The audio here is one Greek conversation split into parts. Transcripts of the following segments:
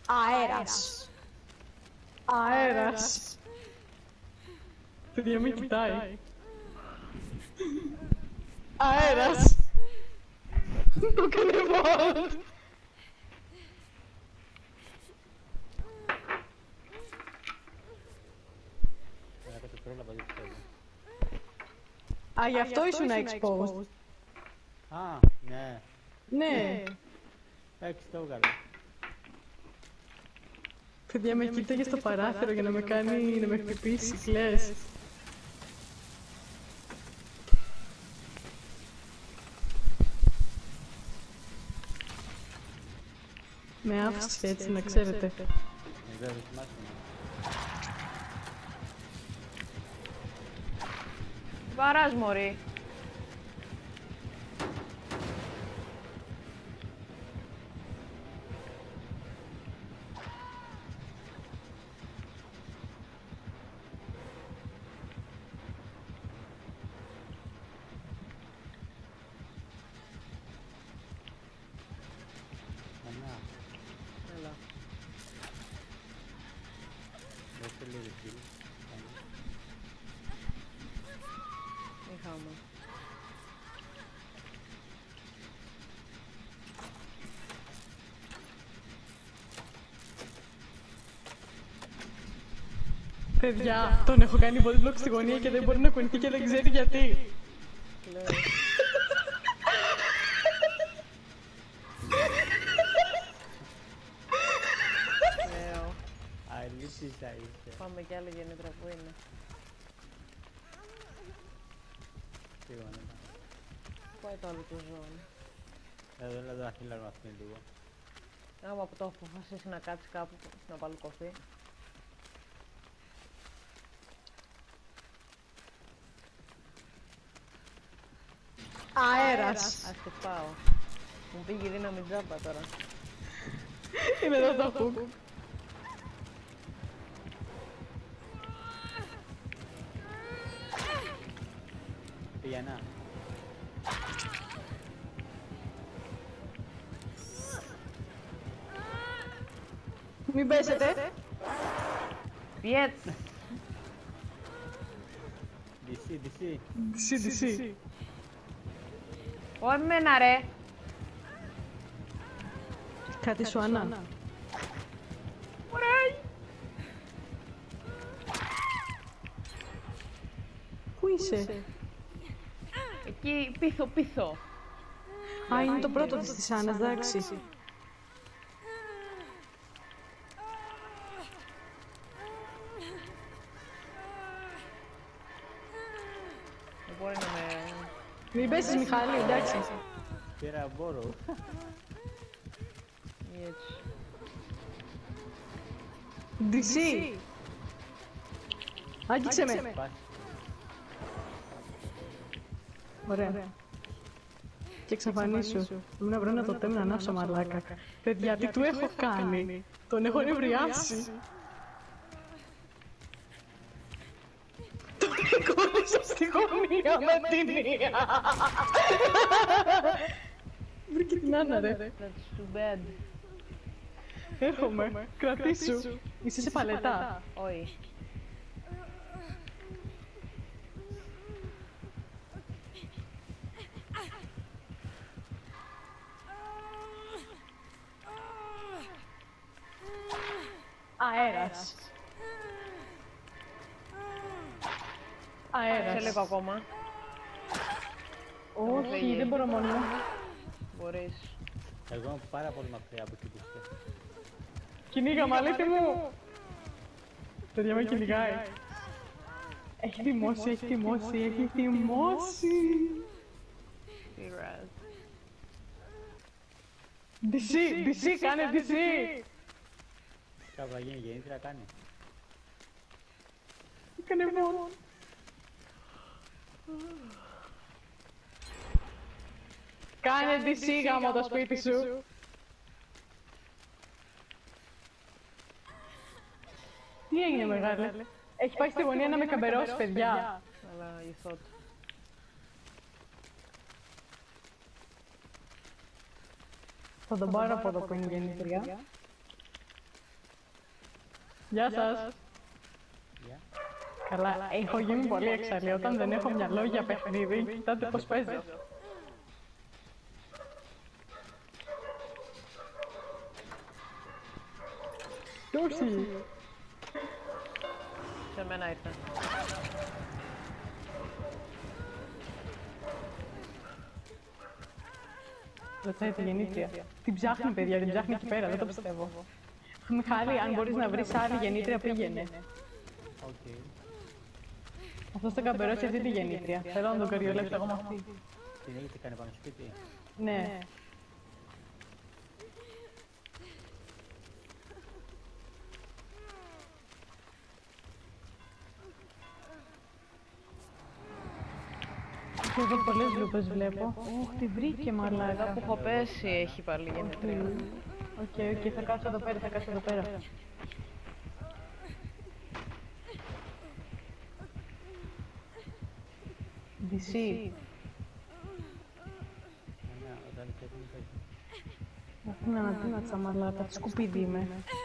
Αέρας. Αέρας. Παιδιά με κοιτάει. Αέρας. Το έκανε μόνο. Α, γι' αυτό ήσουν exposed. Α, ναι. Ναι. Εντάξει, το έβγαλε. Παιδιά με κοίταγε στο παράθυρο για να με κάνει, να με χτυπήσει, κλαις. Με άφησε έτσι, να ξέρετε. Δεν δοκιμάσαι. Βαράς, μωρή. Έλα. Δώσε λίγο kill. Είχαμε. Παιδιά, τον έχω κάνει body block στη γωνία και δεν μπορεί να κουνηθεί και δεν ξέρει γιατί. Λέω. Λέω. Αλήθεια είσαι. Πάμε κι άλλη γεννήτρα που είναι. Σίγουρα, ναι. Πάει το άλλο το ζώο. Εδώ να χείλαρω αυτήν λίγο. Άμα από το αποφασίσει να κάτσει κάπου να βάλει κοφή. Αέρας. Ας το πάω. Μου πήγε η δύναμη τζάμπα τώρα. Είναι εδώ το hook. Πήγαινα. Μην πέσετε. Πιέτ! DC. DC. Όχι εμένα ρε! Κάτι σου Άννα. Ωραία! Πού είσαι? Εκεί πίσω. Α, είναι το πρώτο της Άννας, εντάξει. Δεν μπορεί να με... Μην πέσεις Μιχάλη, εντάξει. Πήρα μπόρο. Έτσι. DC. Άγγιξε με. Πας. Ωραία. Και εξαφανίσου. Πρέπει να βρω ένα τοτέμ να ανάψω μαλάκα. Παιδιά, τι του έχω κάνει? Τον έχω νευριάσει. Τον κόλλησα στη γωνία με την μία. Βρήκε την Άννα ρε. That's too bad. Έρχομαι. Κρατήσου. Είσαι σε παλετά. Όχι. Αέρας. Αέρας. Σε λίγο ακόμα. Όχι, δεν μπορώ μόνο. Μπορείς. Εγώ είμαι πάρα πολύ μακριά από εκεί που είστε. Κυνήγα, μαλίτη μου! Παιδιά με κυνηγάει. Έχει θυμώσει. Πειράζει. DC, κάνε DC! Κάπου θα γίνει γεννήτρια, κάνει. Κάνε μόνο. Κάνε DC γάμο το σπίτι σου. Τι έγινε μεγάλε? Έχει πάει στη γωνία να με καμπερώσει, παιδιά. Αλλά η thought. Θα τον πάρω από εδώ που είναι η γεννήτρια. Γεια σας. Γεια. Καλά, έχω γίνει πολύ έξαλλη. Όταν δεν έχω μυαλό για παιχνίδι, κοιτάτε πώς παίζω. Όχι. Σε μένα ήρθε. Ρωτάει τη γεννήτρια. Την ψάχνει, παιδιά, την ψάχνει εκεί πέρα, δεν το πιστεύω. Μιχάλη, αν μπορείς να βρεις άλλη γεννήτρια, πήγαινε. Οκ. Αυτός θα καμπερώσει αυτή τη γεννήτρια. Θέλω να τον καριολέψω εγώ με αυτή. Την έχετε κάνει πάνω σπίτι. Ναι. Και εδώ πολλές λούπες βλέπω. Ωχ, τη βρήκε Εδώ μαλάκα. που έχω πέσει έχει πάλι γεννητρία. Οκ, θα κάτσω εδώ πέρα, θα κάτσω εδώ πέρα. DC. Ναι, όταν θέλει παίζει. Αυτή είναι ανατείνατσα μαλάκα, τι σκουπίδι είμαι.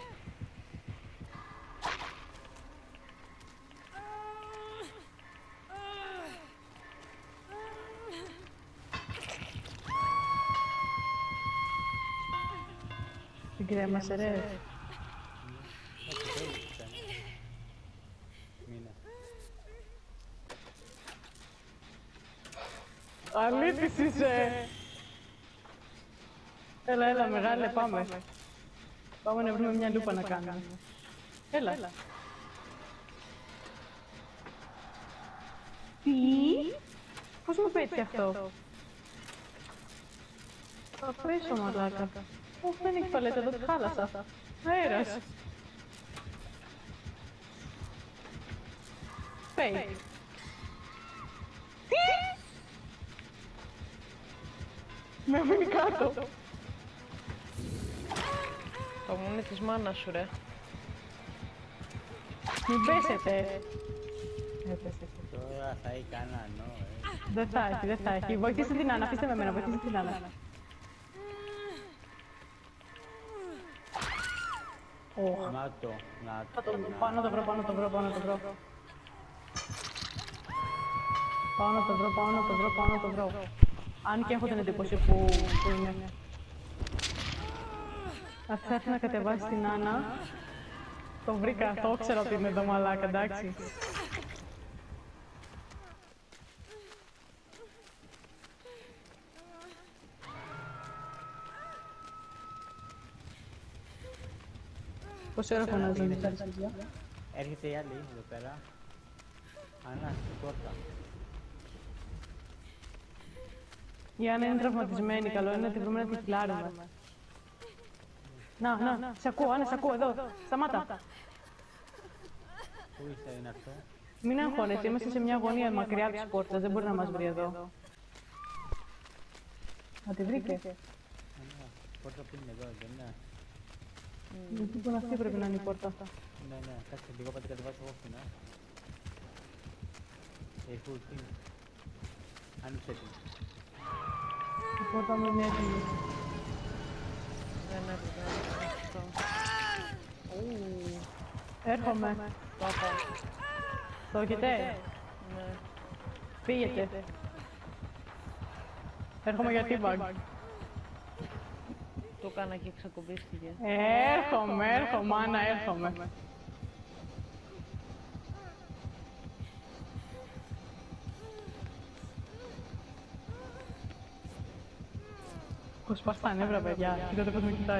Την κρέμασε ρε. Όχι, δεν ήταν. Μήνα. Αλήτης είσαι! Έλα, μεγάλε, πάμε. Πάμε να βρούμε μια λούπα να κάνουμε. Έλα. Τι? Πώς μου πέτυχε αυτό? Θα πέσω μαλάκα. Όχι, δεν έχει παλέτα, εδώ τη χάλασα. Αέρας. Fake. Τι? Με αφήνει κάτω. Το μουνί της μάνας σου ρε. Μην πέσετε. Έπεσε. Τώρα θα έχει κανένα νο, Δεν θα έχει, δεν θα έχει. Βοηθήστε την Άννα, αφήστε με εμένα, βοηθήστε την Άννα. Ωχ. Να το, να Θα το. το πάω να το βρω, πάω να το βρω, πάω να το βρω. Πάω να το βρω, πάω να το βρω, πάω να το βρω. Αν και έχω την εντύπωση που είναι. Αυτή θα έρθει να κατεβάσει την Άννα. Το βρήκα, το ήξερα ότι είναι εδώ μαλάκα, εντάξει. Πόση ώρα φωνάζει η παιδιά? Έρχεται η άλλη εδώ πέρα. Ανά, στην πόρτα. Η Άννα είναι τραυματισμένη, καλό είναι να τη βρούμε να τη φυλάρουμε. Να, σε ακούω, Άννα, σε ακούω, εδώ, σταμάτα. Πού είσαι, είναι αυτό? Μην αγχώνεσαι, είμαστε σε μια γωνία μακριά από τις πόρτες, δεν μπορεί να μας βρει εδώ. Μα τη βρήκε. Ναι, πόρτα που είναι εδώ, δεν είναι? Λοιπόν, αυτή πρέπει να είναι η πόρτα αυτά. Ναι, ναι, κάτσε λίγο, πάτε κατεβάσω εγώ αυτήν, Έχω τι. Άνοιξε την. Η πόρτα μου είναι έτοιμη. Δεν έπρεπε να είναι αυτό. Έρχομαι. Το έχω. Το έχετε? Ναι. Φύγετε. Έρχομαι για teabag. Το έκανα και ξεκουμπίστηκε. Έρχομαι, Άννα, έρχομαι. Πώς πας τα νεύρα, παιδιά. Κοίτατε πώς με κοιτάει.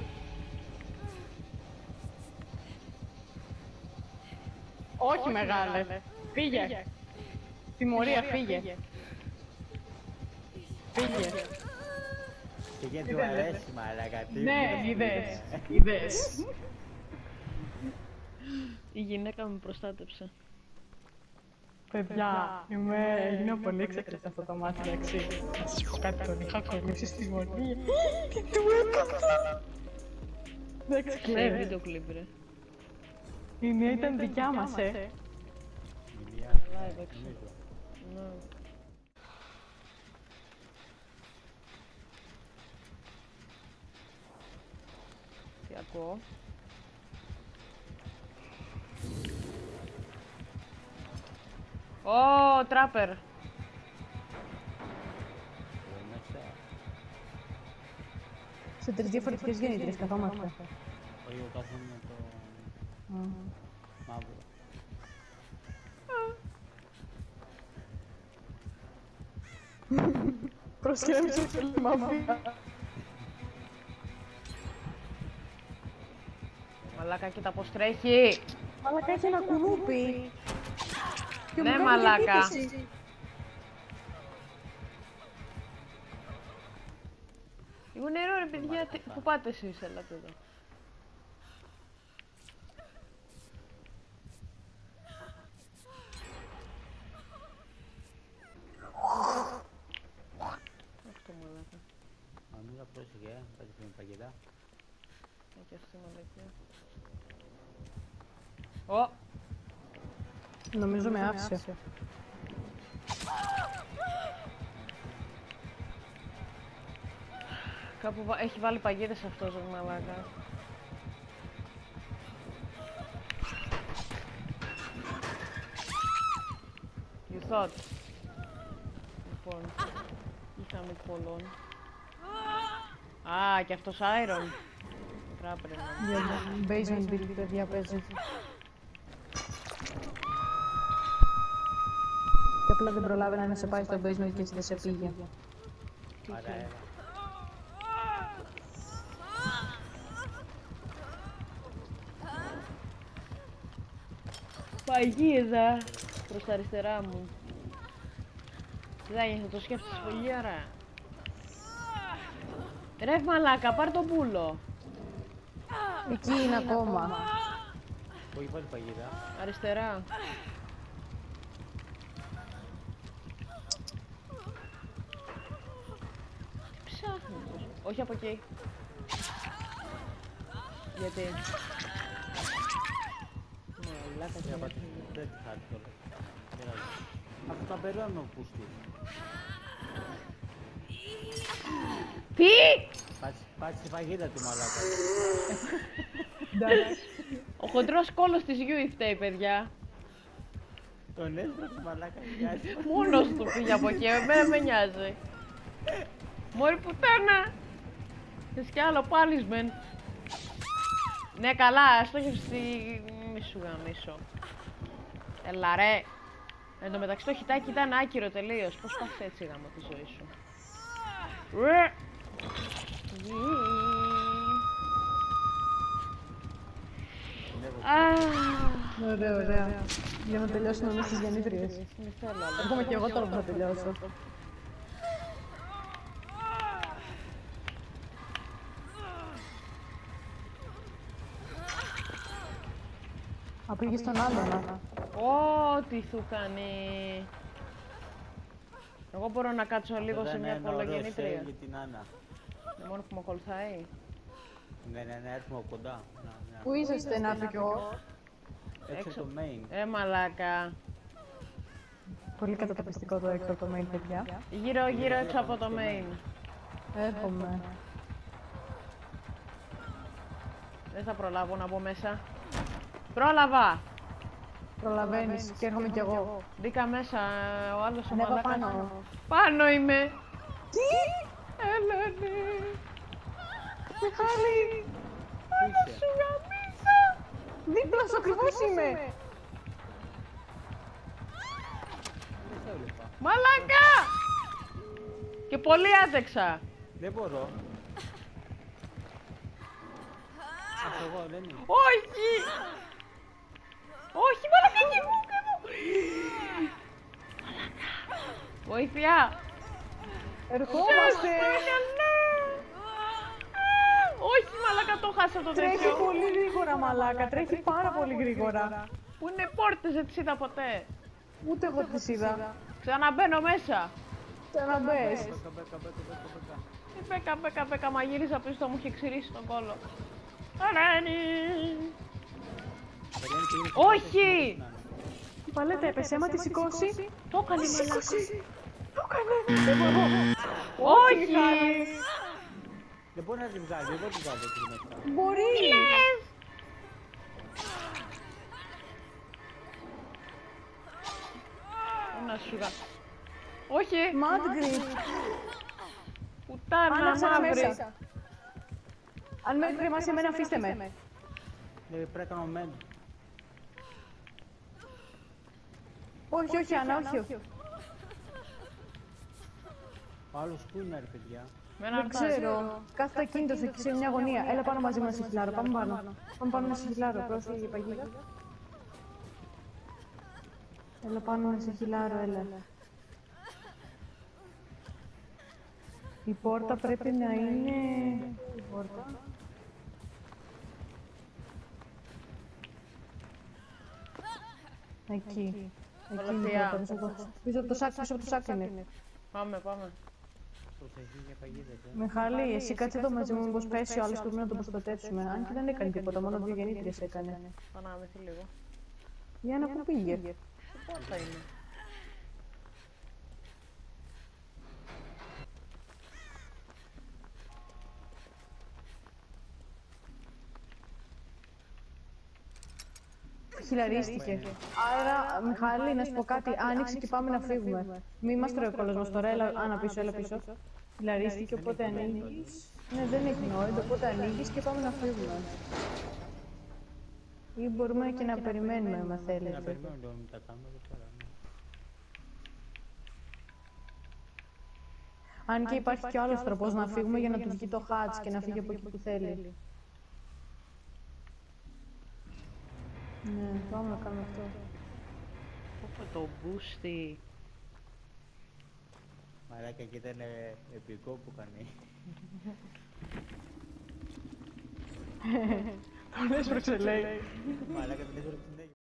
Όχι, μεγάλε. Φύγε. Τιμωρία, φύγε. Φύγε. Και γιατί του αρέσει, μαλάκα, τι Ναι, είναι. είδες. Η γυναίκα με προστάτεψε. Παιδιά, έγινα πολύ έξυπνη σε αυτό το μάτι, εντάξει. Να σας πω κάτι, τον είχα κολλήσει στη γωνία. Τι του έκανα! Εντάξει, Σε κλαίει. βίντεο κλιπ ρε. Η μία ήταν δικιά μας, Μιλία, Καλά έπαιξε. νομίζω. Ναι. Τι ακούω. Ω, τράπερ. Εδώ μέσα. Σε 3 διαφορετικές γεννήτριες καθόμαστε. Όχι, εγώ κάθομαι με το μαύρο. Προσκέμισε τη μαύρη. Μαλάκα, κοίτα πως τρέχει. Μαλάκα έχει ένα κουνούπι. Και μου Ναι, κάνει μαλάκα. επίθεση. Λίγο νερό ρε παιδιά, πού πάτε εσείς, έλατε εδώ. Αυτό μαλάκα. Μαμίλα, πρόσεχε, κάτι με παγετά. Έχει αυτή μαλακία. Ω! Νομίζω με άφησε. Κάπου έχει βάλει παγίδες αυτός ο μαλάκα. You thought. Λοιπόν, είχαμε πολλών. Α, και αυτός Iron. Τράπερ Για basement build, παιδιά, παίζει. Και απλά δεν προλάβαινα να σε πάει στο basement και έτσι δεν σε πήγε. Άρα, έλα. Παγίδα προς τα αριστερά μου. Δεν θα το σκέφτεσαι πολύ ωραία. Ρε μαλάκα, πάρ' το πουλο. Εκεί είναι ακόμα. Πού έχει βάλει παγίδα. Αριστερά. Ψάχνεις. Όχι από εκεί. Γιατί. Μαλάκα, Για πάτε, δεν τη χάρη τώρα. Αυτό τα περώνω ο πούστης. Τι! Πάτσε τη παγίδα του μαλάκα. Ο χοντρός κόλος της Γιούι φταίει, παιδιά. Τον έσπρωξε μαλάκα, νοιάζει. Μόνος του πήγε από εκεί, εμένα με νοιάζει. Μωρή πουτάνα! Θες κι άλλο πάλισμεν. Ναι, καλά, στόχευση μη σου γαμίσω. Έλα ρε. Εν τω μεταξύ το χιτάκι ήταν άκυρο τελείως. Πώς πας έτσι γάμο τη ζωή σου. Ρε. Ωραία, ωραία. Για να τελειώσουμε εμείς τις γεννήτριες. Μη θέλω άλλο. Έρχομαι και εγώ τώρα που θα τελειώσω. Α, πήγε στον άλλον. Ό,τι σου κάνει. Εγώ μπορώ να κάτσω λίγο σε μια κολογεννήτρια. Για την Άννα. Είναι μόνο που με ακολουθάει. Ναι, έρθουμε από κοντά. Πού είσαστε να έρθω κι εγώ. Έξω από το main. Μαλάκα. Πολύ κατατοπιστικό το έξω από το main, παιδιά. Γύρω έξω από το main. Έρχομαι. Δεν θα προλάβω να μπω μέσα. Πρόλαβα! Προλαβαίνεις και έρχομαι κι εγώ. Μπήκα μέσα, ο άλλος ο Ανέβα μαλάκας. πάνω. Πάνω είμαι! Τι! Έλανε! Μιχάλη! Άννα σου γαμίσα! Δίπλα σου ακριβώς είμαι! Δεν σε έβλεπα. Μαλάκα! Και πολύ άντεξα. Δεν μπορώ. Αυτό εγώ δεν είναι. Όχι! Όχι, μαλάκα, και εγώ, και εγώ! Μαλάκα! Βοήθεια! Ερχόμαστε! Όχι, μαλάκα, το χάσα το Τρέχει τέτοιο. πολύ γρήγορα, μαλάκα. Τρέχει πάρα πολύ γρήγορα. Πού είναι πόρτες, δεν τις είδα ποτέ. Ούτε εγώ τις είδα. Ξαναμπαίνω μέσα. Ξαναμπες. Μπέκα, μαγύριζα πίσω, μου είχε ξυρίσει τον κόλο. Αρένι! Όχι! Η παλέτα έπεσε, άμα τη σηκώσει. Το έκανε, μαλάκα. Το έκανε. Δεν μπορώ. Όχι! Δεν μπορεί να τη βγάλει, εγώ τη βγάλω εκεί μέσα. Μπορεί. σου γα... Όχι! Madgrid. Πουτάνα Άναψε ένα μαύρη! μέσα. Αν με κρεμάσει εμένα, αφήστε με. Πρέπει να κάνω μεν. Όχι, όχι, Άννα, όχι. Ο άλλος πού είναι ρε παιδιά. Με ένα Δεν αρτάζ. ξέρω. Κάθεται ακίνητος εκεί σε μια γωνία. Έλα πάνω μαζί μου να σε χιλάρω. Πάμε πάνω. Πάμε πάνω να σε χιλάρω. Πρόσεχε, παγίδα. Έλα πάνω να σε χιλάρω, έλα. Η πόρτα πρέπει να είναι... Η πόρτα. Εκεί. Εκεί είναι η πόρτα. Πίσω από το σάκ, πίσω από το σάκ είναι. Πάμε, πάμε. Προσεχή για παγίδα. Μιχάλη, εσύ κάτσε εδώ μαζί μου, μήπως πέσει ο άλλος, πρέπει να τον προστατεύσουμε. Αν και δεν έκανε τίποτα, μόνο δύο γεννήτριες έκανε. Θα αναμεθεί λίγο. Για να πού πήγε. Πόρτα είναι. Χιλαρίστηκε. Άρα, Μιχάλη, να σου πω κάτι, άνοιξε και πάμε να φύγουμε. Μη μας τρώει ο κόλλος μας τώρα, έλα πίσω, έλα πίσω. Χιλαρίστηκε, οπότε ανοίγεις. Ναι, δεν έχει νόημα, οπότε ανοίγεις και πάμε να φύγουμε. Ή μπορούμε και να περιμένουμε, άμα Να θέλετε. περιμένω λίγο με τα κάνουμε εδώ πέρα. ναι. Αν και υπάρχει και άλλος τρόπος να φύγουμε για να του βγει το χάτς και να φύγει από εκεί που θέλει. Ναι, πάμε να κάνουμε αυτό. Πω το μπούστι. Μαλάκα και ήταν επικό που κάνει. Τον έσπρωξε, λέει. Μαλάκα δεν έσπρωξε συνέχεια.